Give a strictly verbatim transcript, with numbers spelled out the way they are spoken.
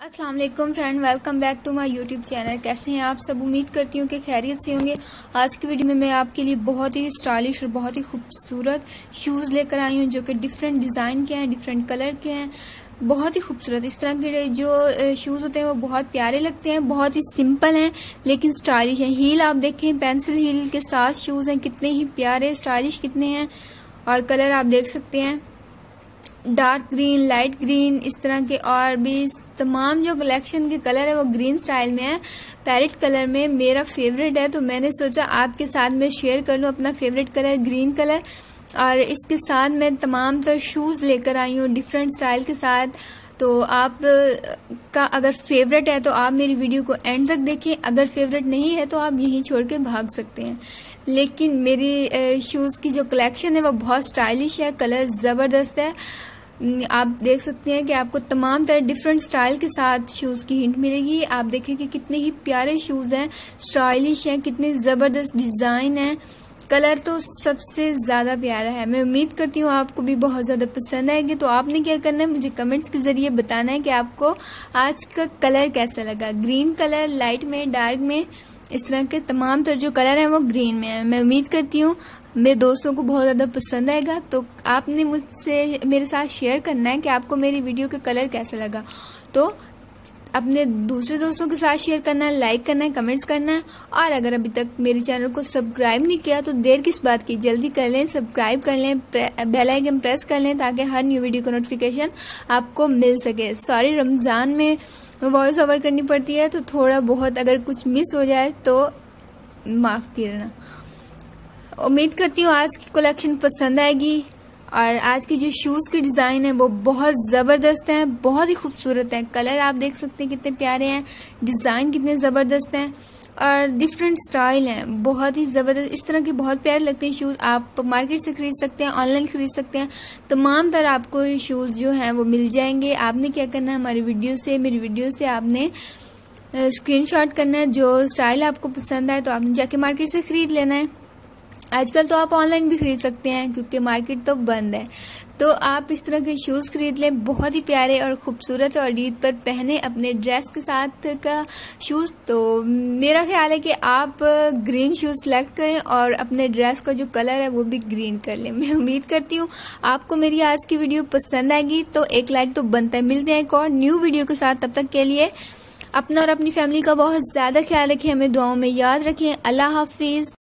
अस्सलाम वालेकुम friend, welcome back to my YouTube channel. कैसे हैं आप सब? उम्मीद करती हूँ कि खैरियत से होंगे। आज की वीडियो में मैं आपके लिए बहुत ही स्टाइलिश और बहुत ही खूबसूरत शूज़ लेकर आई हूँ जो कि डिफरेंट डिज़ाइन के हैं, डिफरेंट कलर के हैं, बहुत ही खूबसूरत। इस तरह के जो शूज़ होते हैं वो बहुत प्यारे लगते हैं, बहुत ही सिंपल हैं लेकिन स्टाइलिश हैं। हील आप देखें, पेंसिल हील के साथ शूज़ हैं, कितने ही प्यारे स्टाइलिश कितने हैं। और कलर आप देख सकते हैं, डार्क ग्रीन, लाइट ग्रीन, इस तरह के और भी तमाम जो कलेक्शन के कलर है वो ग्रीन स्टाइल में है, पैरेट कलर में। मेरा फेवरेट है तो मैंने सोचा आपके साथ में शेयर कर लूँ अपना फेवरेट कलर ग्रीन कलर। और इसके साथ मैं तमाम तो शूज़ लेकर आई हूँ डिफरेंट स्टाइल के साथ। तो आप का अगर फेवरेट है तो आप मेरी वीडियो को एंड तक देखें, अगर फेवरेट नहीं है तो आप यहीं छोड़ के भाग सकते हैं। लेकिन मेरी शूज़ की जो कलेक्शन है वो बहुत स्टाइलिश है, कलर ज़बरदस्त है। आप देख सकते हैं कि आपको तमाम तरह डिफरेंट स्टाइल के साथ शूज़ की हिंट मिलेगी। आप देखें कि कितने ही प्यारे शूज़ हैं, स्टाइलिश हैं, कितने ज़बरदस्त डिज़ाइन हैं, कलर तो सबसे ज़्यादा प्यारा है। मैं उम्मीद करती हूँ आपको भी बहुत ज़्यादा पसंद आएगी। तो आपने क्या करना है, मुझे कमेंट्स के ज़रिए बताना है कि आपको आज का कलर कैसा लगा। ग्रीन कलर, लाइट में, डार्क में, इस तरह के तमाम तरह जो कलर हैं वो ग्रीन में है। मैं उम्मीद करती हूँ मेरे दोस्तों को बहुत ज़्यादा पसंद आएगा। तो आपने मुझसे मेरे साथ शेयर करना है कि आपको मेरी वीडियो का कलर कैसा लगा। तो अपने दूसरे दोस्तों के साथ शेयर करना है, लाइक करना है, कमेंट्स करना है। और अगर अभी तक मेरे चैनल को सब्सक्राइब नहीं किया तो देर किस बात की, जल्दी कर लें, सब्सक्राइब कर लें, बेल आइकन प्रेस कर लें ताकि हर न्यू वीडियो का नोटिफिकेशन आपको मिल सके। सॉरी, रमज़ान में वॉइस ओवर करनी पड़ती है तो थोड़ा बहुत अगर कुछ मिस हो जाए तो माफ़ करना। उम्मीद करती हूँ आज की कलेक्शन पसंद आएगी। और आज की जो शूज़ की डिज़ाइन है वो बहुत ज़बरदस्त हैं, बहुत ही खूबसूरत हैं। कलर आप देख सकते हैं कितने प्यारे हैं, डिज़ाइन कितने ज़बरदस्त हैं और डिफरेंट स्टाइल हैं, बहुत ही ज़बरदस्त। इस तरह के बहुत प्यारे लगते हैं शूज़। आप मार्केट से खरीद सकते हैं, ऑनलाइन खरीद सकते हैं, तमाम तरह आपको शूज़ जो हैं वो मिल जाएंगे। आपने क्या करना है, हमारी वीडियो से मेरी वीडियो से आपने स्क्रीनशॉट करना है। जो स्टाइल आपको पसंद आए तो आपने जाके मार्केट से ख़रीद लेना है। आजकल तो आप ऑनलाइन भी खरीद सकते हैं क्योंकि मार्केट तो बंद है। तो आप इस तरह के शूज़ खरीद लें, बहुत ही प्यारे और ख़ूबसूरत, और ईद पर पहने अपने ड्रेस के साथ का शूज़। तो मेरा ख्याल है कि आप ग्रीन शूज़ सेलेक्ट करें और अपने ड्रेस का जो कलर है वो भी ग्रीन कर लें। मैं उम्मीद करती हूँ आपको मेरी आज की वीडियो पसंद आएगी। तो एक लाइक तो बनता है। मिलते हैं एक और न्यू वीडियो के साथ, तब तक के लिए अपना और अपनी फैमिली का बहुत ज़्यादा ख्याल रखें, हमें दुआओं में याद रखें। अल्लाह हाफिज़।